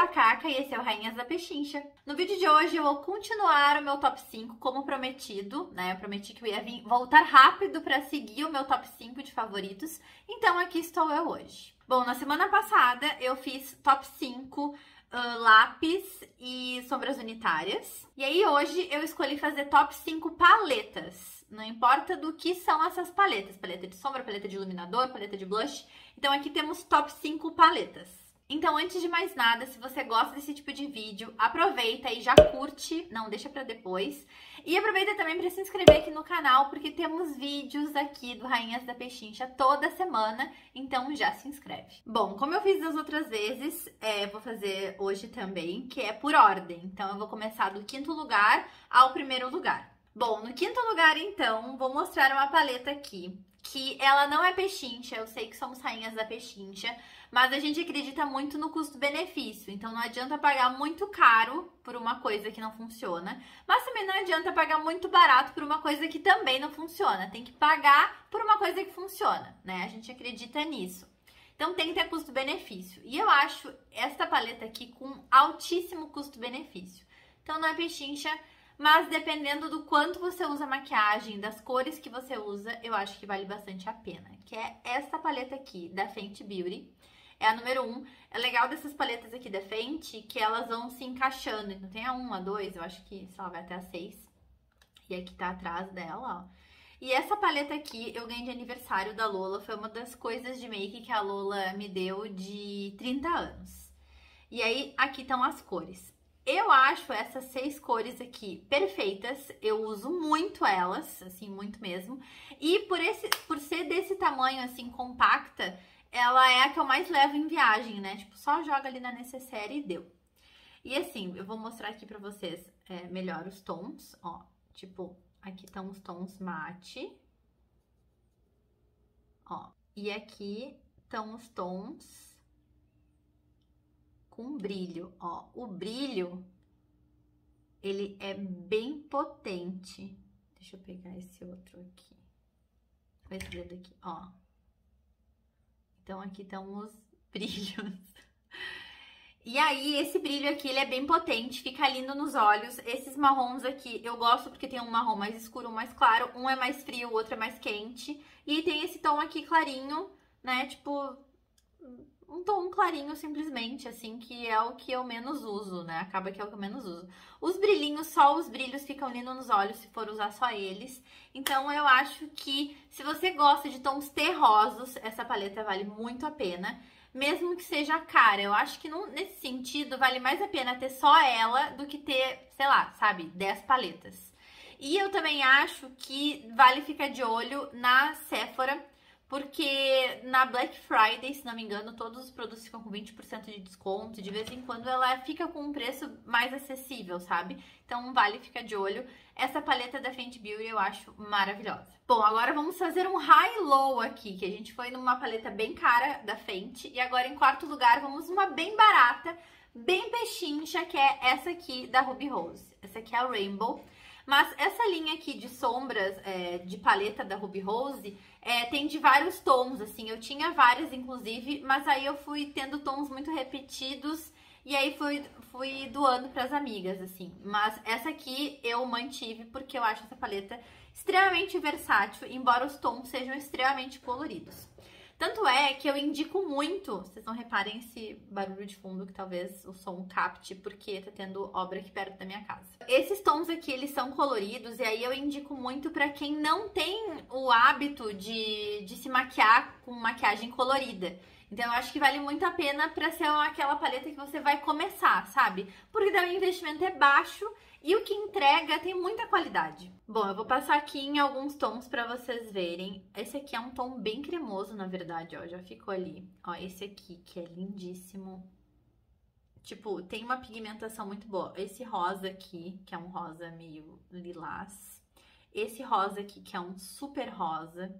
a Caca e esse é o Rainhas da Pechincha. No vídeo de hoje eu vou continuar o meu top 5 como prometido, né? Eu prometi que eu ia voltar rápido para seguir o meu top 5 de favoritos, então aqui estou eu hoje. Bom, na semana passada eu fiz top 5 lápis e sombras unitárias. E aí hoje eu escolhi fazer top 5 paletas. Não importa do que são essas paletas. Paleta de sombra, paleta de iluminador, paleta de blush. Então aqui temos top 5 paletas. Então, antes de mais nada, se você gosta desse tipo de vídeo, aproveita e já curte, não deixa pra depois. E aproveita também para se inscrever aqui no canal, porque temos vídeos aqui do Rainhas da Pechincha toda semana, então já se inscreve. Bom, como eu fiz das outras vezes, vou fazer hoje também, que é por ordem. Então, eu vou começar do quinto lugar ao primeiro lugar. Bom, no quinto lugar, então, vou mostrar uma paleta aqui, que ela não é pechincha, eu sei que somos rainhas da pechincha, mas a gente acredita muito no custo-benefício, então não adianta pagar muito caro por uma coisa que não funciona, mas também não adianta pagar muito barato por uma coisa que também não funciona, tem que pagar por uma coisa que funciona, né? A gente acredita nisso. Então tem que ter custo-benefício, e eu acho esta paleta aqui com altíssimo custo-benefício. Então não é pechincha, mas dependendo do quanto você usa maquiagem, das cores que você usa, eu acho que vale bastante a pena. Que é essa paleta aqui, da Fenty Beauty. É a número 1. É legal dessas paletas aqui da Fenty que elas vão se encaixando. Então tem a 1, a 2, eu acho que ela vai até a 6. E aqui tá atrás dela, ó. E essa paleta aqui eu ganhei de aniversário da Lola. Foi uma das coisas de make que a Lola me deu de 30 anos. E aí, aqui estão as cores. Eu acho essas 6 cores aqui perfeitas, eu uso muito elas, assim, muito mesmo. E por ser desse tamanho, assim, compacta, ela é a que eu mais levo em viagem, né? Tipo, só joga ali na necessaire e deu. E assim, eu vou mostrar aqui pra vocês melhor os tons, ó. Tipo, aqui estão os tons mate. Ó, e aqui estão os tons com brilho, ó. O brilho, ele é bem potente. Deixa eu pegar esse outro aqui. Com esse dedo aqui, ó. Então, aqui estão os brilhos. E aí, esse brilho aqui, ele é bem potente, fica lindo nos olhos. Esses marrons aqui, eu gosto porque tem um marrom mais escuro, um mais claro. Um é mais frio, o outro é mais quente. E tem esse tom aqui clarinho, né, tipo um tom clarinho simplesmente, assim, que é o que eu menos uso, né? Acaba que é o que eu menos uso. Os brilhinhos, só os brilhos ficam lindos nos olhos se for usar só eles. Então, eu acho que se você gosta de tons terrosos, essa paleta vale muito a pena. Mesmo que seja cara, eu acho que nesse sentido vale mais a pena ter só ela do que ter, sei lá, sabe, 10 paletas. E eu também acho que vale ficar de olho na Sephora, porque na Black Friday, se não me engano, todos os produtos ficam com 20% de desconto. De vez em quando ela fica com um preço mais acessível, sabe? Então vale ficar de olho. Essa paleta da Fenty Beauty eu acho maravilhosa. Bom, agora vamos fazer um high-low aqui, que a gente foi numa paleta bem cara da Fenty. E agora em quarto lugar vamos numa bem barata, bem pechincha, que é essa aqui da Ruby Rose. Essa aqui é a Rainbow. Mas essa linha aqui de sombras de paleta da Ruby Rose tem de vários tons, assim. Eu tinha várias, inclusive, mas aí eu fui tendo tons muito repetidos e aí fui doando para as amigas, assim. Mas essa aqui eu mantive porque eu acho essa paleta extremamente versátil, embora os tons sejam extremamente coloridos. Tanto é que eu indico muito, vocês não reparem esse barulho de fundo que talvez o som capte, porque tá tendo obra aqui perto da minha casa. Esses tons aqui, eles são coloridos e aí eu indico muito pra quem não tem o hábito de se maquiar com maquiagem colorida. Então eu acho que vale muito a pena pra ser aquela paleta que você vai começar, sabe? Porque daí o investimento é baixo e o que entrega tem muita qualidade. Bom, eu vou passar aqui em alguns tons pra vocês verem. Esse aqui é um tom bem cremoso, na verdade, ó, já ficou ali. Ó, esse aqui, que é lindíssimo. Tipo, tem uma pigmentação muito boa. Esse rosa aqui, que é um rosa meio lilás. Esse rosa aqui, que é um super rosa.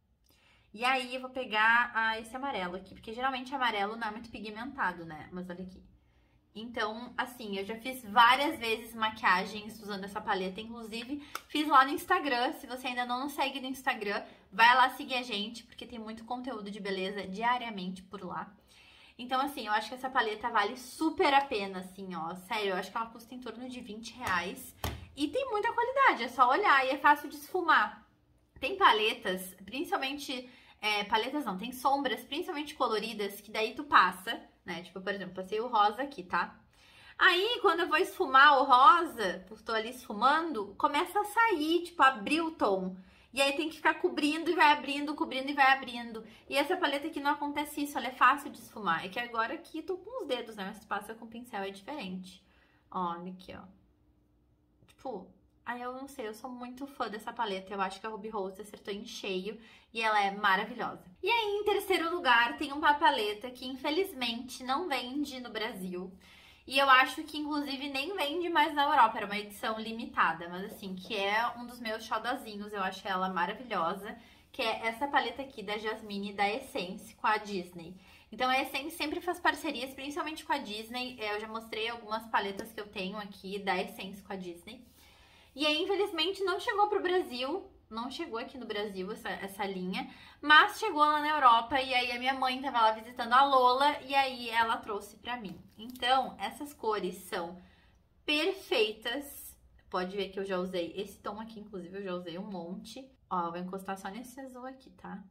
E aí, eu vou pegar esse amarelo aqui, porque geralmente amarelo não é muito pigmentado, né? Mas olha aqui. Então, assim, eu já fiz várias vezes maquiagens usando essa paleta, inclusive fiz lá no Instagram. Se você ainda não nos segue no Instagram, vai lá seguir a gente, porque tem muito conteúdo de beleza diariamente por lá. Então, assim, eu acho que essa paleta vale super a pena, assim, ó. Sério, eu acho que ela custa em torno de R$20. E tem muita qualidade, é só olhar e é fácil de esfumar. Tem paletas, principalmente... paletas não, tem sombras, principalmente coloridas, que daí tu passa, né? Tipo, por exemplo, passei o rosa aqui, tá? Aí, quando eu vou esfumar o rosa, tô ali esfumando, começa a sair, tipo, abrir o tom. E aí tem que ficar cobrindo e vai abrindo, cobrindo e vai abrindo. E essa paleta aqui não acontece isso, ela é fácil de esfumar. É que agora aqui tô com os dedos, né? Mas se passa com pincel é diferente. Olha aqui, ó. Tipo, aí eu não sei, eu sou muito fã dessa paleta. Eu acho que a Ruby Rose acertou em cheio e ela é maravilhosa. E aí, em terceiro lugar, tem uma paleta que infelizmente não vende no Brasil. E eu acho que, inclusive, nem vende mais na Europa. Era uma edição limitada, mas assim, que é um dos meus xodozinhos. Eu acho ela maravilhosa. Que é essa paleta aqui da Jasmine, da Essence, com a Disney. Então, a Essence sempre faz parcerias, principalmente com a Disney. Eu já mostrei algumas paletas que eu tenho aqui da Essence com a Disney. E aí, infelizmente, não chegou pro Brasil. Não chegou aqui no Brasil essa linha, mas chegou lá na Europa e aí a minha mãe tava lá visitando a Lola e aí ela trouxe pra mim. Então, essas cores são perfeitas. Pode ver que eu já usei esse tom aqui, inclusive eu já usei um monte. Ó, eu vou encostar só nesse azul aqui, tá?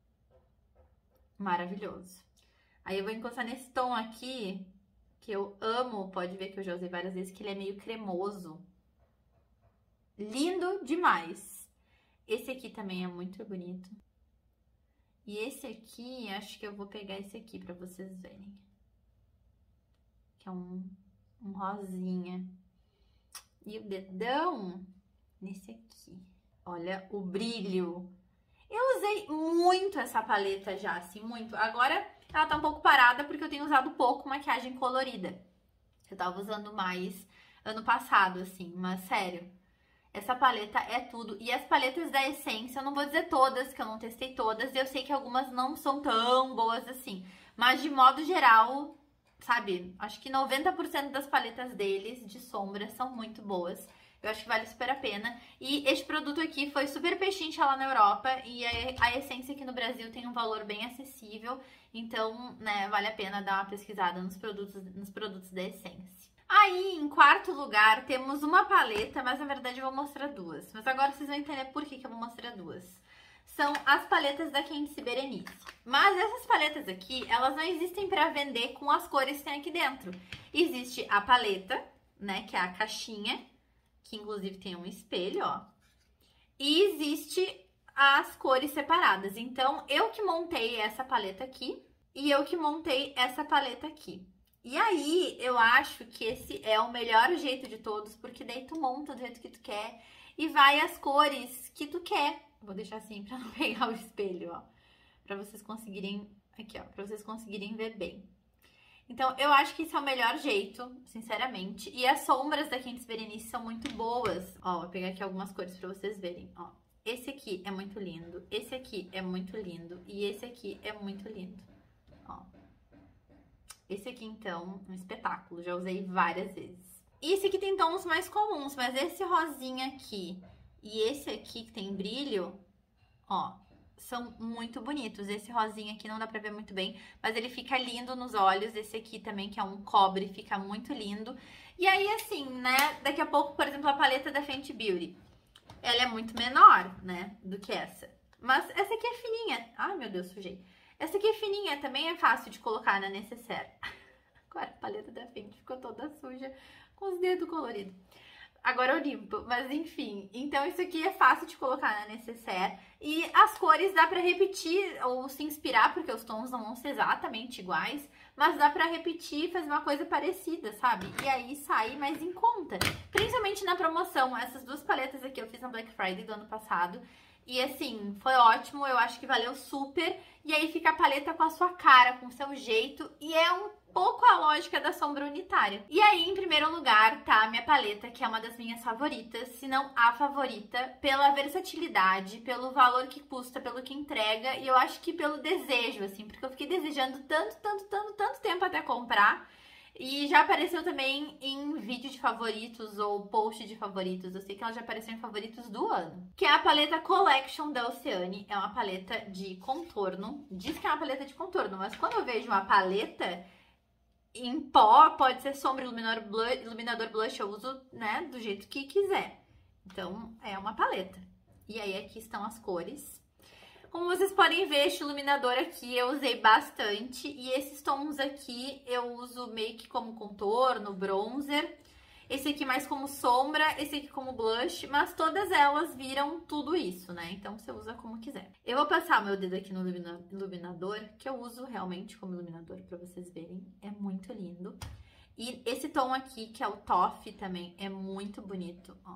Maravilhoso. Aí eu vou encostar nesse tom aqui, que eu amo, pode ver que eu já usei várias vezes, que ele é meio cremoso. Lindo demais. Esse aqui também é muito bonito. E esse aqui, acho que eu vou pegar esse aqui pra vocês verem. Que é um rosinha. E o dedão nesse aqui. Olha o brilho. Eu usei muito essa paleta já, assim, muito. Agora ela tá um pouco parada porque eu tenho usado pouco maquiagem colorida. Eu tava usando mais ano passado, assim, mas sério. Essa paleta é tudo. E as paletas da Essence, eu não vou dizer todas, que eu não testei todas. E eu sei que algumas não são tão boas assim. Mas de modo geral, sabe? Acho que 90% das paletas deles de sombra são muito boas. Eu acho que vale super a pena. E este produto aqui foi super pechincha lá na Europa. E a Essence aqui no Brasil tem um valor bem acessível. Então, né, vale a pena dar uma pesquisada nos produtos da Essence. Aí, em quarto lugar, temos uma paleta, mas na verdade eu vou mostrar duas. Mas agora vocês vão entender por que eu vou mostrar duas. São as paletas da Candice Berenice. Mas essas paletas aqui, elas não existem para vender com as cores que tem aqui dentro. Existe a paleta, né, que é a caixinha, que inclusive tem um espelho, ó. E existe as cores separadas. Então, eu que montei essa paleta aqui e eu que montei essa paleta aqui. E aí, eu acho que esse é o melhor jeito de todos, porque daí tu monta do jeito que tu quer e vai as cores que tu quer. Vou deixar assim pra não pegar o espelho, ó. Pra vocês conseguirem, aqui ó, pra vocês conseguirem ver bem. Então, eu acho que esse é o melhor jeito, sinceramente. E as sombras da Candice Berenice são muito boas. Ó, vou pegar aqui algumas cores pra vocês verem, ó. Esse aqui é muito lindo, esse aqui é muito lindo e esse aqui é muito lindo, ó. Esse aqui, então, um espetáculo. Já usei várias vezes. E esse aqui tem tons mais comuns, mas esse rosinha aqui e esse aqui que tem brilho, ó, são muito bonitos. Esse rosinha aqui não dá pra ver muito bem, mas ele fica lindo nos olhos. Esse aqui também, que é um cobre, fica muito lindo. E aí, assim, né, daqui a pouco, por exemplo, a paleta da Fenty Beauty. Ela é muito menor, né, do que essa. Mas essa aqui é fininha. Ai, meu Deus, sujei. Essa aqui é fininha, também é fácil de colocar na necessaire. Agora a paleta da Fenty ficou toda suja, com os dedos coloridos. Agora eu limpo, mas enfim. Então isso aqui é fácil de colocar na necessaire. E as cores dá pra repetir ou se inspirar, porque os tons não vão ser exatamente iguais. Mas dá pra repetir e fazer uma coisa parecida, sabe? E aí sai mais em conta. Principalmente na promoção. Essas duas paletas aqui eu fiz na Black Friday do ano passado. E assim, foi ótimo, eu acho que valeu super. E aí fica a paleta com a sua cara, com o seu jeito. E é um pouco a lógica da sombra unitária. E aí, em primeiro lugar, tá a minha paleta, que é uma das minhas favoritas, se não a favorita, pela versatilidade, pelo valor que custa, pelo que entrega. E eu acho que pelo desejo, assim, porque eu fiquei desejando tanto tempo até comprar. E já apareceu também em vídeo de favoritos ou post de favoritos. Eu sei que ela já apareceu em favoritos do ano. Que é a paleta Collection da Oceane. É uma paleta de contorno. Diz que é uma paleta de contorno, mas quando eu vejo uma paleta em pó, pode ser sombra, iluminador blush, eu uso, né, do jeito que quiser. Então, é uma paleta. E aí, aqui estão as cores. Como vocês podem ver, este iluminador aqui eu usei bastante. E esses tons aqui eu uso meio que como contorno, bronzer. Esse aqui mais como sombra, esse aqui como blush. Mas todas elas viram tudo isso, né? Então você usa como quiser. Eu vou passar meu dedo aqui no iluminador, que eu uso realmente como iluminador pra vocês verem. É muito lindo. E esse tom aqui, que é o Toffee também, é muito bonito, ó.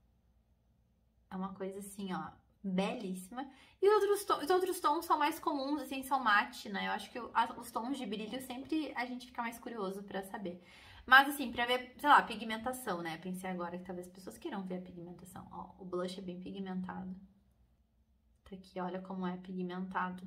É uma coisa assim, ó, belíssima. E os outros tons são mais comuns, assim, são mate, né? Eu acho que os tons de brilho sempre a gente fica mais curioso pra saber. Mas, assim, pra ver, sei lá, pigmentação, né? Pensei agora que talvez as pessoas queiram ver a pigmentação. Ó, o blush é bem pigmentado. Tá aqui, olha como é pigmentado.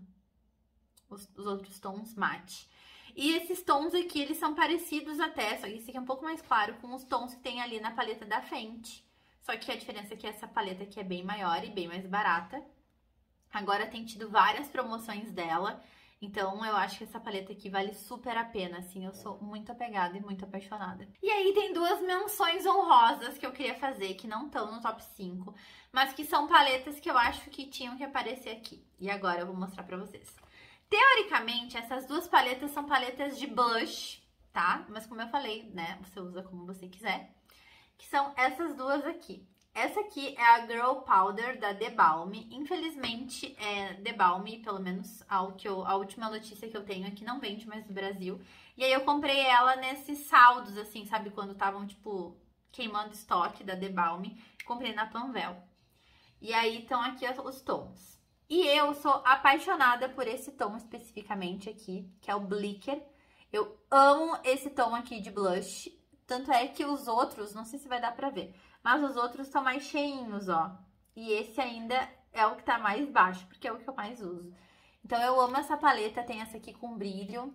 Os outros tons mate. E esses tons aqui, eles são parecidos até, só que esse aqui é um pouco mais claro com os tons que tem ali na paleta da Fenty. Só que a diferença é que essa paleta aqui é bem maior e bem mais barata. Agora tem tido várias promoções dela, então eu acho que essa paleta aqui vale super a pena, assim, eu sou muito apegada e muito apaixonada. E aí tem duas menções honrosas que eu queria fazer, que não estão no top 5, mas que são paletas que eu acho que tinham que aparecer aqui. E agora eu vou mostrar pra vocês. Teoricamente, essas duas paletas são paletas de blush, tá? Mas como eu falei, né, você usa como você quiser. Que são essas duas aqui. Essa aqui é a Girl Powder da The Balm. Infelizmente, The Balm, pelo menos a última notícia que eu tenho é que não vende mais no Brasil. E aí eu comprei ela nesses saldos, assim, sabe? Quando estavam, tipo, queimando estoque da The Balm. Comprei na Panvel. E aí estão aqui os tons. E eu sou apaixonada por esse tom especificamente aqui, que é o Blicker. Eu amo esse tom aqui de blush. Tanto é que os outros, não sei se vai dar pra ver, mas os outros estão mais cheinhos, ó. E esse ainda é o que tá mais baixo, porque é o que eu mais uso. Então eu amo essa paleta, tem essa aqui com brilho.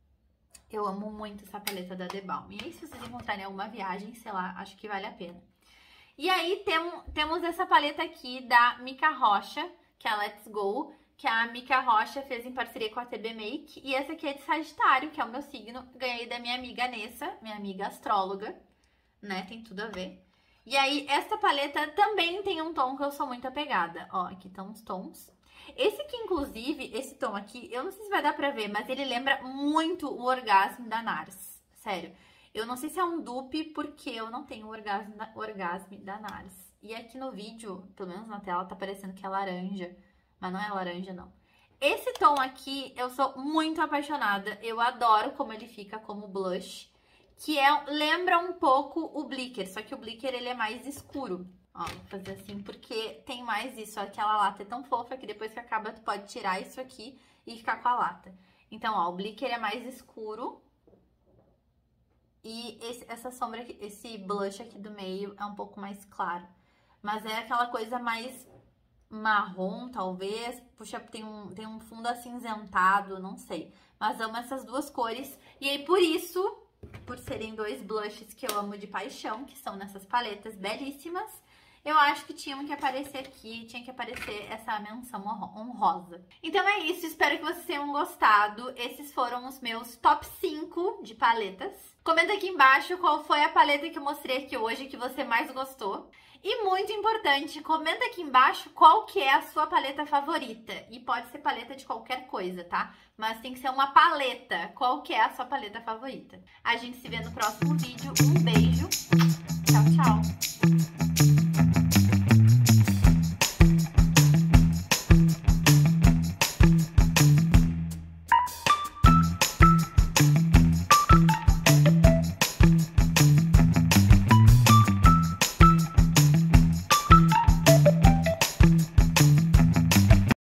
Eu amo muito essa paleta da The Balm. E aí, se vocês encontrarem alguma viagem, sei lá, acho que vale a pena. E aí temos essa paleta aqui da Mica Rocha, que é a Let's Go, que a Mica Rocha fez em parceria com a TB Make. E essa aqui é de Sagitário, que é o meu signo. Ganhei da minha amiga Nessa, minha amiga astróloga, né? Tem tudo a ver. E aí, essa paleta também tem um tom que eu sou muito apegada. Ó, aqui estão os tons. Esse aqui, inclusive, esse tom aqui, eu não sei se vai dar pra ver, mas ele lembra muito o Orgasmo da NARS. Sério. Eu não sei se é um dupe, porque eu não tenho o Orgasmo da NARS. E aqui no vídeo, pelo menos na tela, tá parecendo que é laranja. Mas não é laranja, não. Esse tom aqui, eu sou muito apaixonada. Eu adoro como ele fica como blush. Que lembra um pouco o Blicker. Só que o Blicker, ele é mais escuro. Ó, vou fazer assim, porque tem mais isso. Aquela lata é tão fofa que depois que acaba, tu pode tirar isso aqui e ficar com a lata. Então, ó, o Blicker é mais escuro. E essa sombra aqui, esse blush aqui do meio é um pouco mais claro. Mas é aquela coisa mais marrom, talvez. Puxa, tem um fundo acinzentado, não sei. Mas amo essas duas cores. E aí, por isso, por serem dois blushes que eu amo de paixão, que são nessas paletas belíssimas, eu acho que tinham que aparecer aqui, tinha que aparecer essa menção honrosa. Então é isso, espero que vocês tenham gostado. Esses foram os meus top 5 de paletas. Comenta aqui embaixo qual foi a paleta que eu mostrei aqui hoje que você mais gostou. E muito importante, comenta aqui embaixo qual que é a sua paleta favorita. E pode ser paleta de qualquer coisa, tá? Mas tem que ser uma paleta. Qual que é a sua paleta favorita? A gente se vê no próximo vídeo. Um beijo. Tchau, tchau.